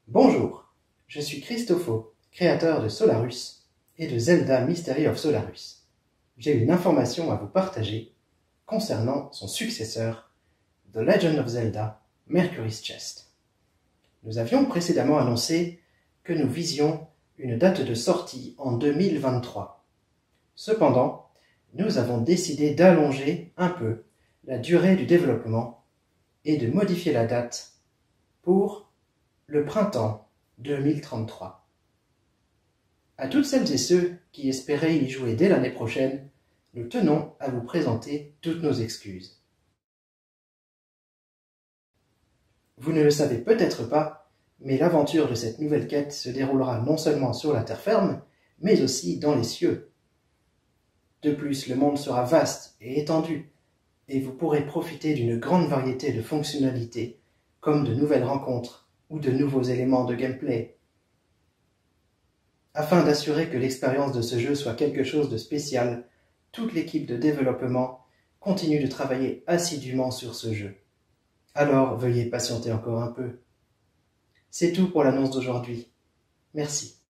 Bonjour, je suis Christopho, créateur de Solarus et de Zelda Mystery of Solarus. J'ai une information à vous partager concernant son successeur, The Legend of Zelda Mercury's Chest. Nous avions précédemment annoncé que nous visions une date de sortie en 2023. Cependant, nous avons décidé d'allonger un peu la durée du développement et de modifier la date pour le printemps 2033. À toutes celles et ceux qui espéraient y jouer dès l'année prochaine, nous tenons à vous présenter toutes nos excuses. Vous ne le savez peut-être pas, mais l'aventure de cette nouvelle quête se déroulera non seulement sur la terre ferme, mais aussi dans les cieux. De plus, le monde sera vaste et étendu, et vous pourrez profiter d'une grande variété de fonctionnalités, comme de nouvelles rencontres ou de nouveaux éléments de gameplay. Afin d'assurer que l'expérience de ce jeu soit quelque chose de spécial, toute l'équipe de développement continue de travailler assidûment sur ce jeu. Alors veuillez patienter encore un peu. C'est tout pour l'annonce d'aujourd'hui. Merci.